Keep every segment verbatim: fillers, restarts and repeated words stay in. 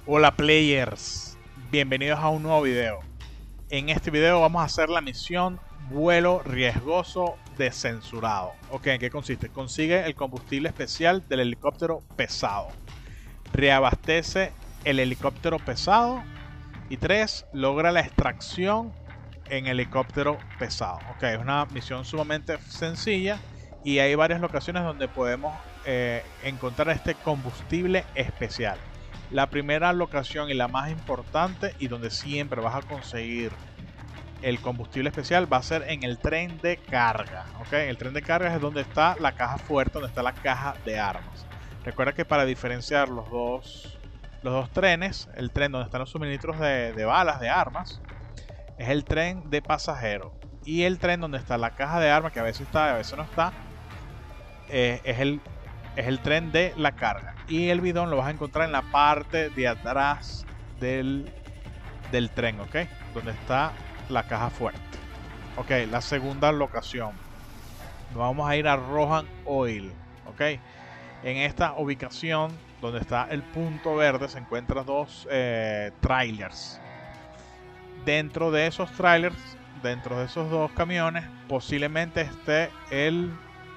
Hola players, bienvenidos a un nuevo video. En este video vamos a hacer la misión vuelo riesgoso descensurado. Ok, ¿en qué consiste? Consigue el combustible especial del helicóptero pesado. Reabastece el helicóptero pesado. Y tres, logra la extracción en helicóptero pesado. Ok, es una misión sumamente sencilla y hay varias locaciones donde podemos eh, encontrar este combustible especial. La primera locación y la más importante y donde siempre vas a conseguir el combustible especial va a ser en el tren de carga. ¿Okay? El tren de carga es donde está la caja fuerte, donde está la caja de armas. Recuerda que para diferenciar los dos, los dos trenes, el tren donde están los suministros de, de balas, de armas, es el tren de pasajeros. Y el tren donde está la caja de armas, que a veces está y a veces no está, eh, es el Es el tren de la carga. Y el bidón lo vas a encontrar en la parte de atrás del, del tren, ¿ok? Donde está la caja fuerte. Ok, la segunda locación. Nos vamos a ir a Rohan Oil, ¿ok? En esta ubicación, donde está el punto verde, se encuentran dos eh, trailers. Dentro de esos trailers, dentro de esos dos camiones, posiblemente esté el...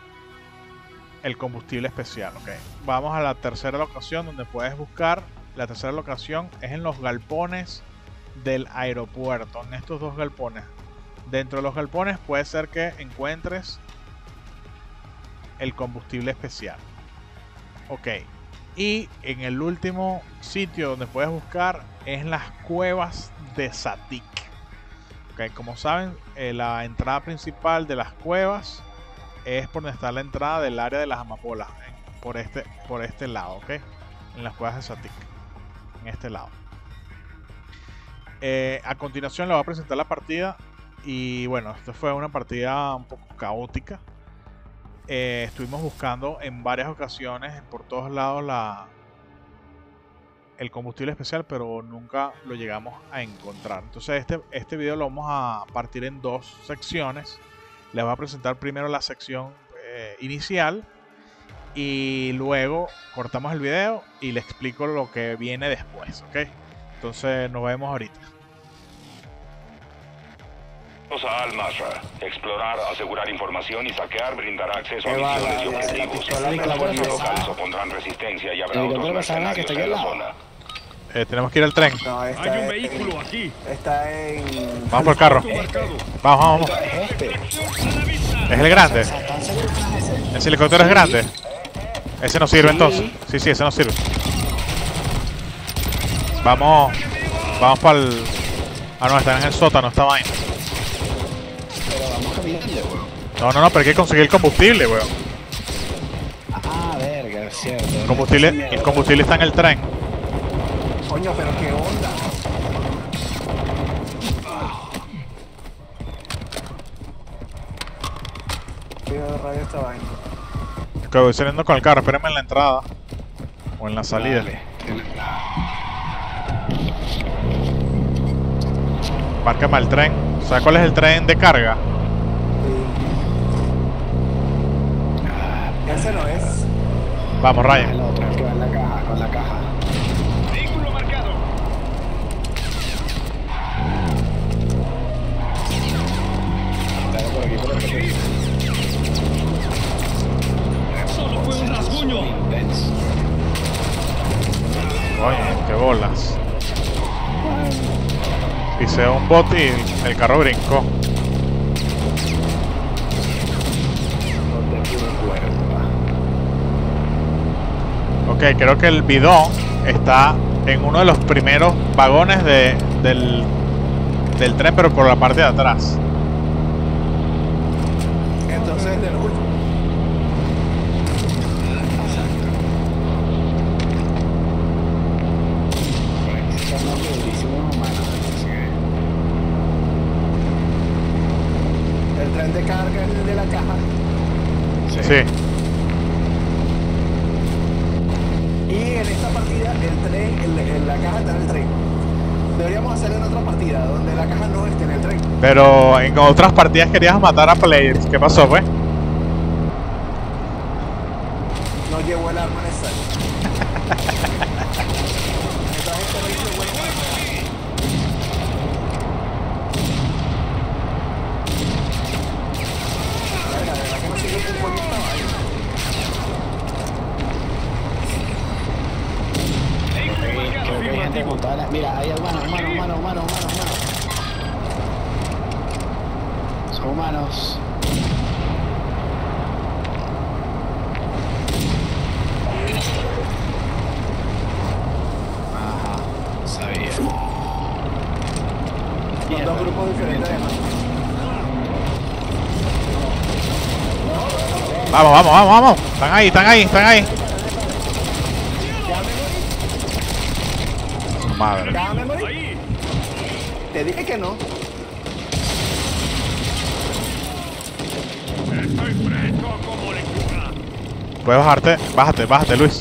el combustible especial. Ok, vamos a la tercera locación donde puedes buscar. La tercera locación es en los galpones del aeropuerto, en estos dos galpones. Dentro de los galpones puede ser que encuentres el combustible especial. Ok, y en el último sitio donde puedes buscar es en las cuevas de Zatik. Ok, como saben, eh, la entrada principal de las cuevas es por donde está la entrada del área de las amapolas, por este, por este lado, ¿ok? En las cuevas de Zatik, en este lado. Eh, a continuación le voy a presentar la partida y bueno, esto fue una partida un poco caótica. Eh, estuvimos buscando en varias ocasiones, por todos lados, la, el combustible especial, pero nunca lo llegamos a encontrar. Entonces este, este video lo vamos a partir en dos secciones. Les voy a presentar primero la sección eh, inicial y luego cortamos el video y les explico lo que viene después, ¿ok? Entonces nos vemos ahorita. Vamos a Al-Masra. Explorar, asegurar información y saquear brindará acceso a misiones y objetivos. Los locales opondrán resistencia y habrá otros mercenarios en la zona. Eh, tenemos que ir al tren. No, Hay un vehículo en, aquí. Está en... Vamos por el carro. Vamos, vamos. Es este. Es el grande. Ese helicóptero es grande. Ese no sirve entonces. Sí, sí, ese no sirve. Vamos. Vamos para el... Ah, no, están en el sótano, esta vaina. Pero vamos caminando, weón. No, no, no, pero hay que conseguir el combustible, weón. Ah, verga, es cierto. El combustible, el combustible está en el tren. Coño, pero qué onda. Cuidado de radio esta vaina. Que voy saliendo con el carro, espérenme en la entrada. O en la salida. Dale. Márcame el tren. ¿Sabes cuál es el tren de carga? Sí. Ese no es. Vamos, Ryan. El otro, el que va en la caja, con la caja. Vehículo marcado. Está por aquí, por aquí. Solo fue un rasguño. Coño, qué bolas. Pisé un bot y el carro brincó. Ok, creo que el bidón está en uno de los primeros vagones de, del, del tren, pero por la parte de atrás. Entonces, de lo último. El tren de carga es el de la caja. Sí. sí. Y en esta partida, el tren, el, el, la caja está en el tren. Deberíamos hacer en otra partida donde la caja no esté en el tren. Pero en otras partidas querías matar a players. ¿Qué pasó, pues? No llevó el arma necesaria. traje este rifle bueno. La verdad que no sigue un poquito esta vaina. Creo que hay gente montada. en la- Mira, hay humanos, humanos, humanos, humanos, humanos, humanos. Son humanos. Ajá, sabía. Son dos grupos diferentes además. Vamos, vamos, vamos, vamos. Están ahí, están ahí, están ahí. Madre. Déjame morir. Te dije que no. Estoy fresco como lechuga. Puedes bajarte, bájate, bájate, Luis.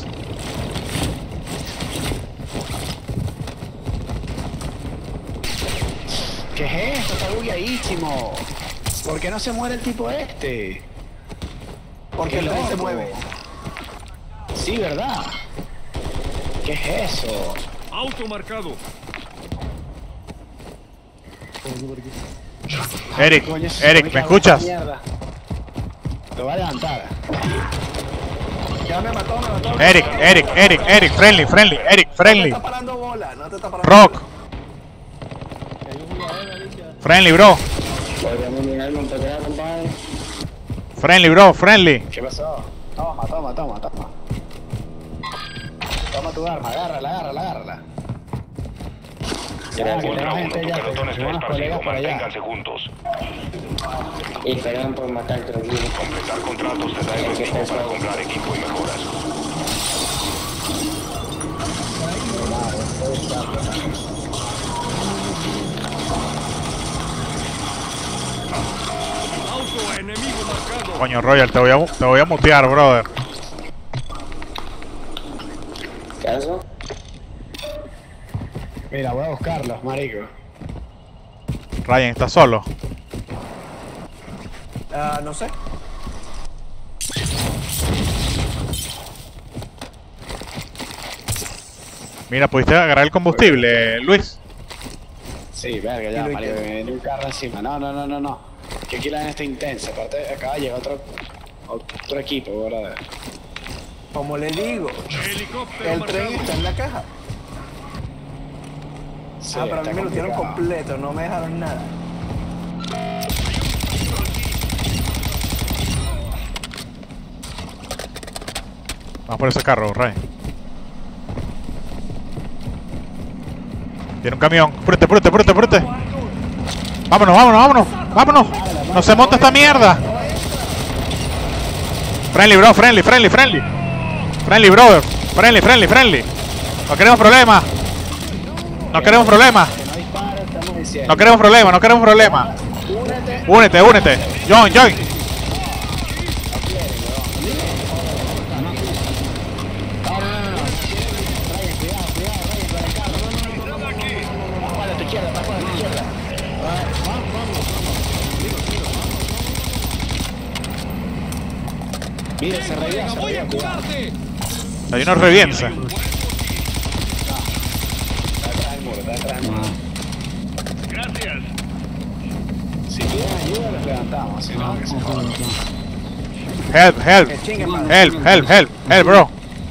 ¿Qué es esto? Está bugueadísimo. ¿Por qué no se muere el tipo este? Porque Qué el tren se loco. mueve. Sí, ¿verdad? ¿Qué es eso? Auto marcado. Eric, Coño, se Eric, supone que ¿me hago escuchas? esta mierda. Lo va a levantar. Ya me mató, me mató. Eric, Eric, Eric, Eric, friendly, friendly, Eric, No friendly. te está parando bola, no te está parando. Rock. Friendly, bro. Friendly, bro, friendly. ¿Qué pasó? Toma, toma, toma, toma. Toma tu arma, agárrala, agárrala, agárrala. Ya, que Contra tenemos uno, gente tu ya, que pelotón está tenemos unos colegas esparcido. por allá. Manténganse juntos. Y pegan por matar tranquilo. Completar contratos te da efectivo para comprar equipo y mejoras. Auto enemigo marcado. Coño, Royal, te voy a, te voy a mutear, brother. ¿Caso? Mira, voy a buscarlos, marico. Ryan, ¿estás solo? Ah, no sé. Mira, ¿pudiste agarrar el combustible, Luis? Sí, verga, Y ya, lo marico, intento. me viene un carro encima. No, no, no, no, no. Que aquí la gente está intensa. Aparte, acaba de llegar otro, otro equipo, ¿verdad? Como le digo, Helicóptero el tren marcado. está en la caja. Sí, Ah, pero a mí está me lo dieron complicado. completo, no me dejaron nada. Vamos por ese carro, Ryan. Tiene un camión. Apúrate, apúrate, apúrate, apúrate. Vámonos, vámonos, vámonos. Vámonos. No se monta esta mierda. Friendly, bro, friendly, friendly, friendly. Friendly, brother. Friendly, friendly, friendly. No queremos problemas. No queremos problemas. Que no dispara, estamos diciendo. No queremos problemas, no queremos problemas. Únete. Únete, únete. Join, join. No, no, no, no. Ryan, cuidado, cuidado, Ryan, con el carro. No, no, no, no, no, no, no. Para tu izquierda, para tu izquierda. Vamos, vamos, vamos. Mira, se revienta, se revienta, cuidado. Hay unos revienza. Está atrás del muro, está atrás del muro. Gracias. Si piden ayuda, los levantamos, si no, que se jodan. Help, help. Que chinguen, madre. Help, help, help. Help, bro.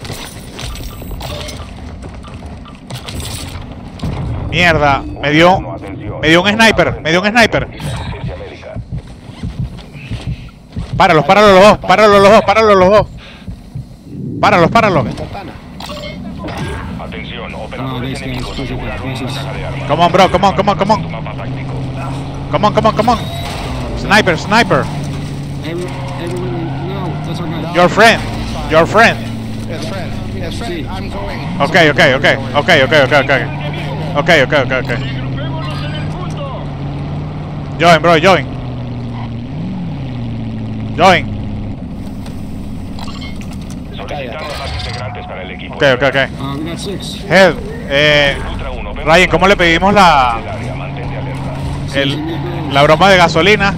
Mierda. Me dio. Me dio un sniper. Me dio un sniper. Asistencia médica. Páralos, páralos los dos. Páralos los dos. Páralos los dos. Páralos, páralos. ¿Está pana? Atención, operadores enemigos aseguraron una caja de armas. Come on, bro. Come on, come on, come Tu on. mapa táctico. Come on, come on, come on. Sniper, sniper. Your friend. Your friend. Yes, friend. Yes, friend. I'm going. Okay, okay, okay. Okay, okay, okay, okay. Okay, okay, okay, okay. Regrupémonos en el punto. Join, bro, join. Join. Solicitando más integrantes para el equipo. Okay, okay, okay. Help. Eh, Ultra uno, ven Ryan, ¿cómo le pedimos la, del área, mantente alerta. el, la broma de gasolina?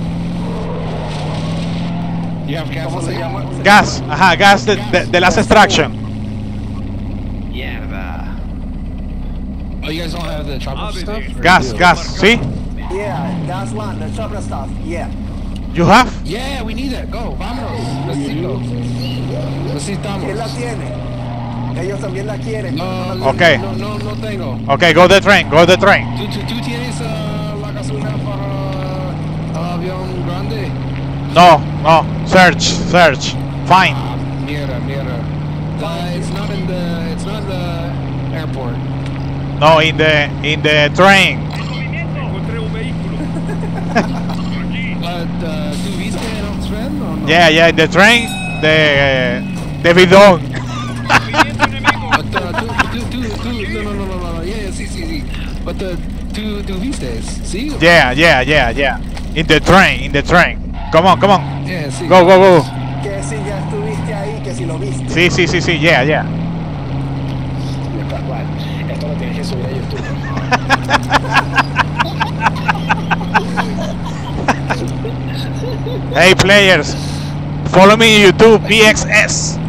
¿Cómo se llama? Gas, ajá, gas de, de, de last extraction. Mierda. Oh, you guys don't have the chopper stuff? Gas, gas, ¿sí? Yeah, that's one, the chopper stuff, yeah. You have? Yeah, we need that. Go, vámonos. Necesito. Necesitamos. ¿Quién la tiene? Ellos también la quieren. No, no, Okay. no, no, no tengo. Okay, go the train, go the train. ¿Tú, tú, tú tienes uh, la gasolina para el avión grande? No, no, search, search. Fine. Ah, mierda, mierda. Uh, it's not in the, it's not in the airport. No, in the, in the train. Encontré un vehículo. But, uh, ¿tú viste el tren o no? Yeah, yeah, in the train, the, the bidon. But, uh, tú, tú, tú, tú, no, no, no, no, no, yeah, sí, sí, sí. But, uh, tú, tú viste, ¿sí? Yeah, yeah, yeah, yeah. In the train, in the train. Come on, come on. Yeah, sí. Go, go, go. Que si ya estuviste ahí, que si lo viste. Sí, sí, sí, sí, yeah, yeah. Esto lo tienes que subir a YouTube. Hey players, follow me on YouTube, P X S.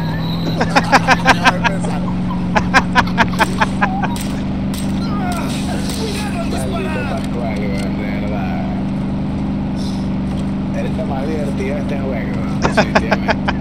Maldito Pascual, weón, de verdad. Eres lo más divertido de este juego, definitivamente.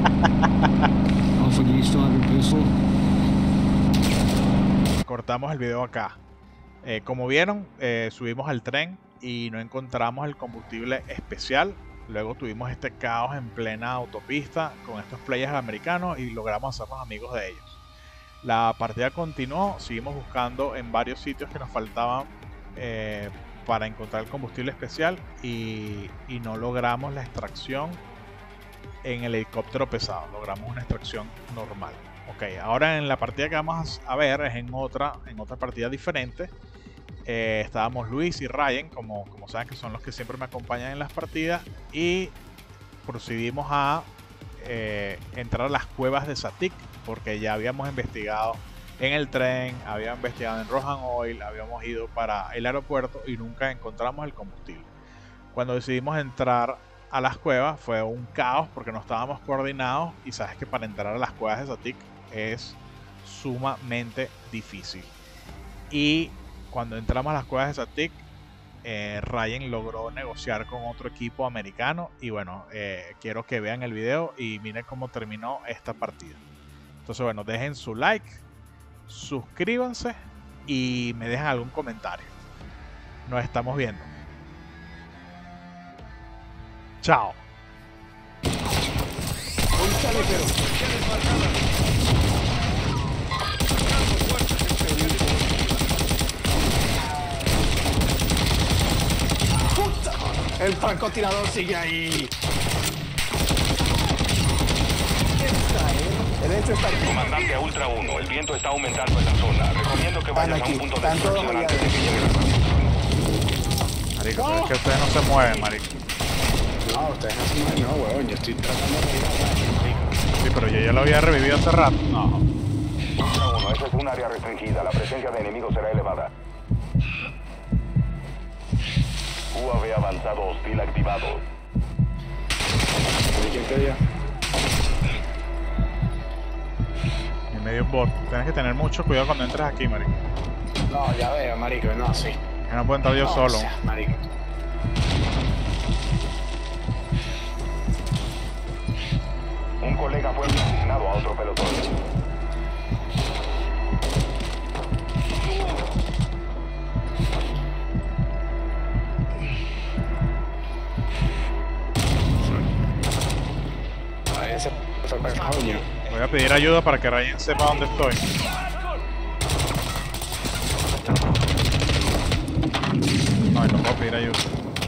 Cortamos el video acá. Eh, como vieron, eh, subimos al tren y no encontramos el combustible especial. Luego tuvimos este caos en plena autopista con estos players americanos y logramos hacernos amigos de ellos. La partida continuó, seguimos buscando en varios sitios que nos faltaban eh, para encontrar el combustible especial y, y no logramos la extracción en el helicóptero pesado, logramos una extracción normal. Ok, ahora en la partida que vamos a ver es en otra, en otra partida diferente. Eh, estábamos Luis y Ryan, como, como saben que son los que siempre me acompañan en las partidas, y procedimos a eh, entrar a las cuevas de Zatik, porque ya habíamos investigado en el tren, habíamos investigado en Rohan Oil, habíamos ido para el aeropuerto y nunca encontramos el combustible. Cuando decidimos entrar a las cuevas fue un caos porque no estábamos coordinados y sabes que para entrar a las cuevas de Zatik es sumamente difícil. Y cuando entramos a las cuevas de Zatik, eh, Ryan logró negociar con otro equipo americano y bueno, eh, quiero que vean el video y miren cómo terminó esta partida. Entonces bueno, dejen su like, suscríbanse y me dejan algún comentario. Nos estamos viendo. Chao. El francotirador sigue ahí. El hecho está aquí. Comandante a Ultra uno, el viento está aumentando en la zona. Recomiendo que vayas a un punto de extracción antes de que llegue la transmisión. Marico, pero es que ustedes no se mueven, marico. No, ustedes no se mueven, no, weón. Yo estoy tratando de ir a Sí, pero yo ya lo había revivido hace rato. No. Ultra uno, eso es un área restringida. La presencia de enemigos será elevada. U A V avanzado hostil activado. ¿Quién te dio? En medio un bot. Tienes que tener mucho cuidado cuando entres aquí, marico. No, ya veo, marico, no, sí. Que no puedo entrar yo No, solo. o sea, marico. Un colega fue asignado a otro pelotón. A ese fue para el coño. Voy a pedir ayuda para que Ryan sepa dónde estoy. No, no puedo pedir ayuda.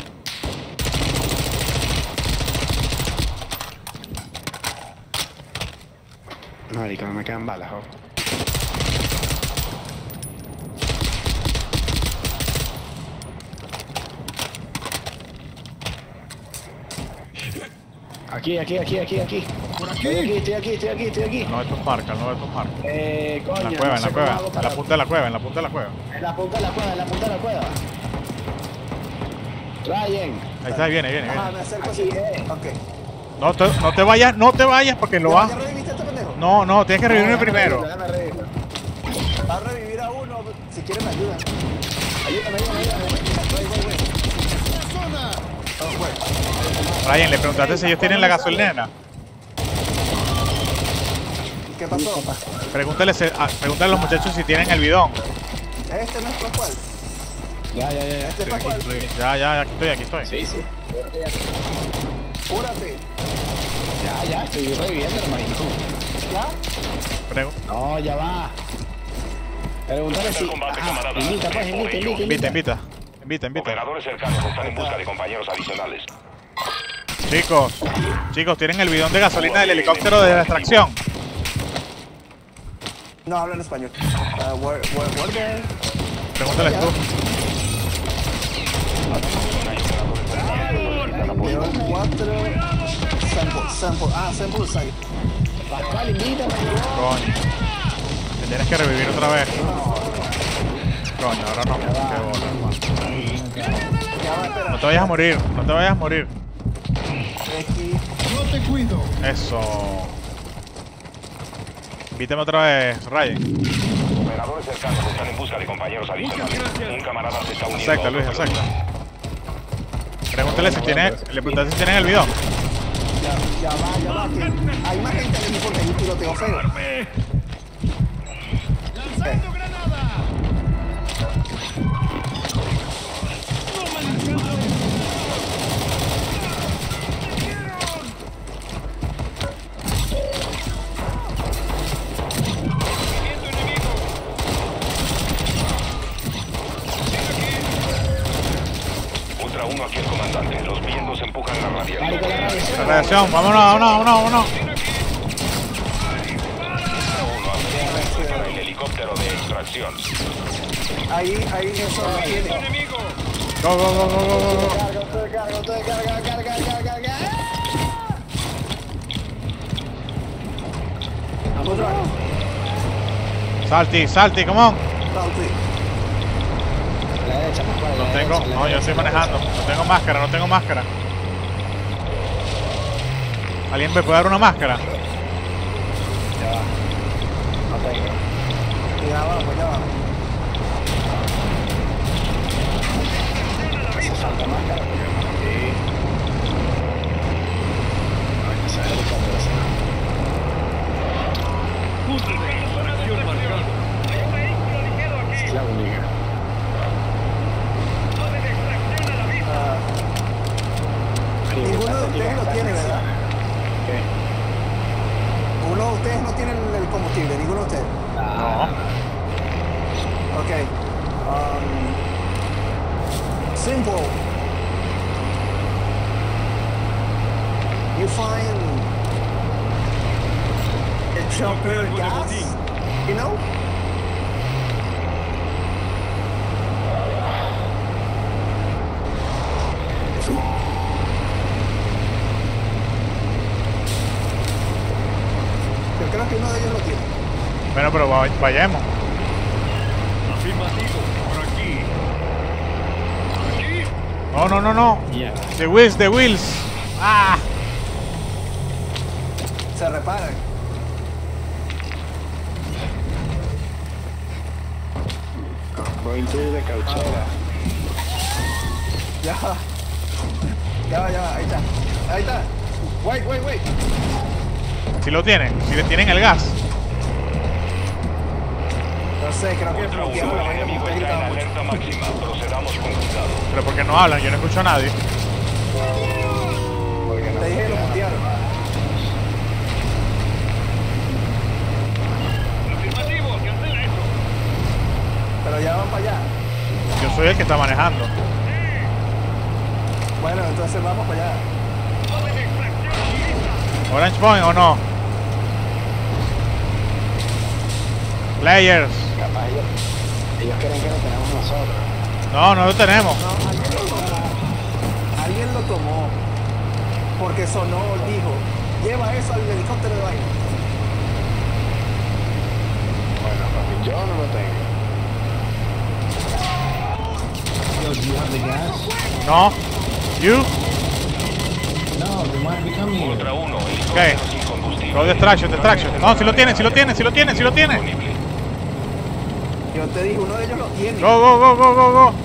Marico, no me quedan balas, jo. Aquí, aquí, aquí, aquí, aquí. Por Estoy aquí. aquí, estoy aquí, estoy aquí, estoy aquí. No ve tus marcas, no ve tus marcas. Eh, coño, En la cueva, no en sé la cómo cueva. hago En para- la punta de la cueva, en la punta de la cueva. En la punta de la cueva, en la punta de la cueva. Ryan. Ahí está, ahí viene, viene, Ajá, viene. me acerco Aquí, así. eh. Ok. No te, no te vayas, no te vayas porque lo ¿Ya vas. ¿Ya reviviste a este pendejo? No, no, tienes que revivirme Déjame primero. reírlo, déjame reírlo. Va a revivir a uno. Si quieren me ayudan. Ayúdame, ayúdame, ayúdame. Voy, voy, voy. Oh, bueno. Ryan, le preguntaste si ellos tienen la gasolinera. ¿Qué pasó? Pregúntale, si- ah, pregúntale a los muchachos si tienen el bidón. Este no es Pascual. Ya, ya, ya, ya. Este es Pascual. Ya, ya, aquí estoy, aquí estoy. Sí, sí. Cúrate. Ya, ya, estoy reviviendo, hermanito. ¿Ya? Pregu- No, ya va. Pregúntale si... Combate, Ajá, camarada. invita, pues, invita, invita, Invita, invita. Invita, invita. Operadores cercanos están en busca de compañeros adicionales. Chicos, chicos, ¿tienen el bidón de gasolina del helicóptero de la extracción? No hablan español. Uh, where, where, where there? Pregúntales tú. Llevan cuatro sample, sample. Ah, sample site. Pascual, invítame. Coño. Te tienes que revivir otra vez. Coño, ahora no. Qué bola, hermano. Ya va, espera. No te vayas a morir, no te vayas a morir. Aquí. Eso. Invítame otra vez, Ryan. Operadores cercanos están en busca de compañeros adicionales. Un camarada se está uniendo. Acepta, a Luis, otro acepta. Pregúntale si tiene, le preguntaste si tienen el bidón. Ya, ya va, ya va. Que hay más gente aquí porque hay un tiroteo feo. ¡Lanzando granada! Ultra uno aquí el comandante. Los vientos empujan la radiación. Marico, la radiación. La reacción, vámonos, vámonos, vámonos, vámonos. Para el helicóptero de extracción. Ahí, ahí, eso lo tiene. ¡Enemigo! Go, go, go, go, go, go, go. Carga, usted carga, usted carga, carga, carga, carga. Vamos, vamos. Salti, salti, come on. Salty. La derecha, Pascual. No la tengo, derecha, la no, yo derecha, estoy la manejando. derecha. No tengo máscara, no tengo máscara. ¿Alguien me puede dar una máscara? Ya va. No tengo. Ya vamos, ya vamos. Hace falta máscara. Sí. Ay, que sea helicóptero, sí. ¡Punto de extracción marcado! ¡Un vehículo ligero aquí! Es la única. ¡Ave de extracción a la vista! Ah, ninguno de ustedes lo tiene, ¿verdad? ¿Qué? Uno de ustedes no tiene el, el combustible, ninguno de ustedes. No. Ok. Um, simple. You find a chopper gas, you know? Yo creo que uno de ellos lo tiene. Bueno, pero va- vayamos. Afirmativo, por aquí. Aquí. No, no, no, no. Mierda. The wheels, the wheels. Ah. Se reparan. Going to the cauchera. Ya va. Ya va, ya va, ahí está. Ahí está. Wait, wait, wait. Si lo tienen, si le tienen el gas. No sé, creo que Ultra bloquearon la uno, el vaina enemigo porque está gritaba en mucho. alerta máxima. Procedamos con cuidado. Pero porque no hablan, yo no escucho a nadie. Te dije que lo mutearon. Afirmativo, cancela eso. Pero ya van para allá. Yo soy el que está manejando. Bueno, entonces vamos para allá. ¡Ave de extracción lista! Orange Point o no. Players. Capaz ellos, ellos creen que lo tenemos nosotros. No, no lo tenemos. No, alguien lo tomó. Alguien lo tomó. Porque sonó, dijo, lleva eso al helicóptero de vaina. Bueno, papi, yo no lo tengo. Yo, do you have the gas? No. You. No, they might be coming. Ultra uno, Ok. helicóptero sin combustible. Go distraction, distraction. No, si lo tienen, si lo tienen, si lo tienen, si lo tienen. Disponible. Yo te dije, uno de ellos lo tiene. Go, go, go, go, go, go.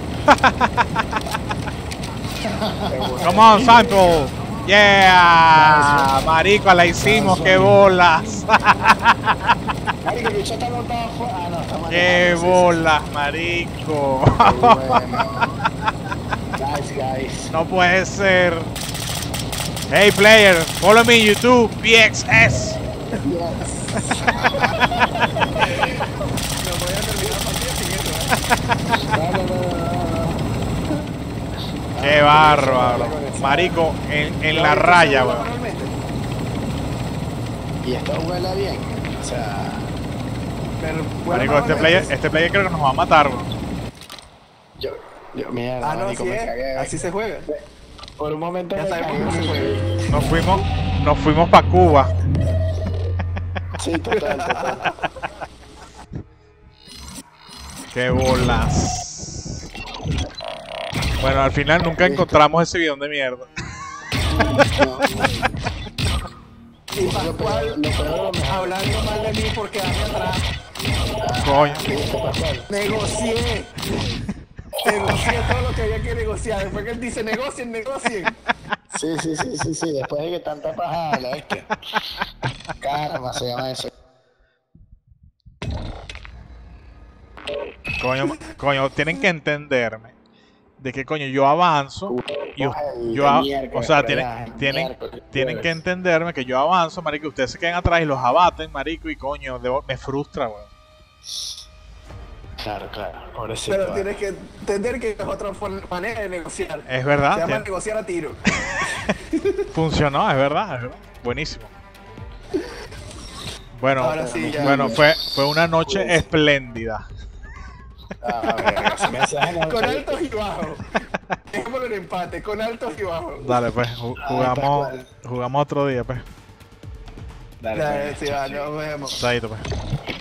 Come on, Santos. Yeah. Marico, la hicimos, qué bolas. Marico, el bicho está montado afuera. Ah, no, está manejando. Qué Sí, sí. bolas, marico. Muy bueno. Guys, guys. No puede ser. Hey player, follow me en YouTube, P X S. No, no, no, no, no. Qué bárbaro. Marico, en, en la raya, weón. Y esto huele bien. O sea, Pero, bueno, Marico, este player, este player creo que nos va a matar, weón. yo, yo, mierda, Ah, no, marico, así me es. cagué. Así se juega. Por un momento Ya me sabemos cagué. cómo se juega. Nos fuimos, nos fuimos para Cuba. Sí, total, total. Qué bolas. Bueno, al final nunca encontramos ese bidón de mierda. No, Y Pascual lo peor de lo mejor. hablando mal de mí por quedarme atrás. Coño. ¿Viste, Pascual? Negocié. Negocié todo lo que había que negociar. Después que él dice negocien, negocien. Sí, sí, sí, sí, sí, después de que tanta paja la bestia. Karma se llama eso. Coño, coño, tienen que entenderme. De que coño, yo avanzo. Y, us- Ay, yo, de a- miércoles, o sea, por tienen, allá, tienen, miércoles, tienen que jueves. entenderme que yo avanzo, marico, y ustedes se quedan atrás y los abaten, marico, y coño, debo- me frustra, weón. Claro, claro, pobrecito. Pero eh. tienes que entender que es otra for- manera de negociar. Es Se verdad, llama tien- negociar a tiro. funcionó, es verdad, es verdad. Buenísimo. Bueno, Ahora sí, ya. bueno, fue, fue una noche espléndida. Ah, verga, ese mensaje no- Con altos y bajos. Dejémoslo en empate, con altos y bajos. Dale, pues, ju- Ay, jugamos, Pascual. jugamos otro día, pues. Dale, Dale, pues, sí, va, nos vemos. Chaito, pues.